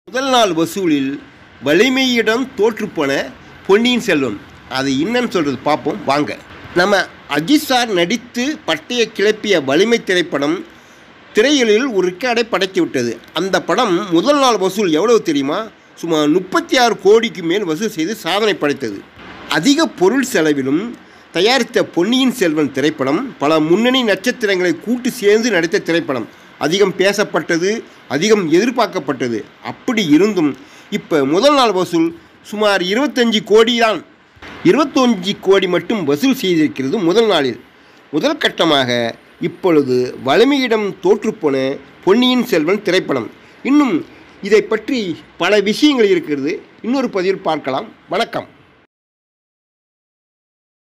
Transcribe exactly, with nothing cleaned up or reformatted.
முதல் நாள் வசூலில் வலிமையிடம் தோற்றுப்போன பொன்னியின் செல்வன். அது என்னன்னு சொல்கிறது பார்ப்போம் வாங்க. நம்ம அஜித் சார் நடித்து பட்டையை கிளப்பிய வலிமை திரைப்படம் திரைகளில் ஒரு ரெக்கார்டை படைத்து விட்டது. அந்த படம் முதல் நாள் வசூல் எவ்வளவு தெரியுமா? சுமார் முப்பத்தி ஆறு கோடிக்கு மேல் வசூல் செய்து சாதனை படைத்தது. அதிக பொருள் செலவிலும் தயாரித்த பொன்னியின் செல்வன் திரைப்படம் பல முன்னணி நட்சத்திரங்களை கூட்டு சேர்ந்து நடித்த திரைப்படம். அதிகம் பேசப்பட்டது, அதிகம் எதிர்பார்க்கப்பட்டது. அப்படி இருந்தும் இப்போ முதல் நாள் வசூல் சுமார் இருபத்தஞ்சி கோடி தான். இருபத்தஞ்சி கோடி மட்டும் வசூல் செய்திருக்கிறது முதல் நாளில். முதல் கட்டமாக இப்பொழுது வலிமையிடம் தோற்றுப்போன பொன்னியின் செல்வன் திரைப்படம். இன்னும் இதை பற்றி பல விஷயங்கள் இருக்கிறது. இன்னொரு பதிவில் பார்க்கலாம். வணக்கம்.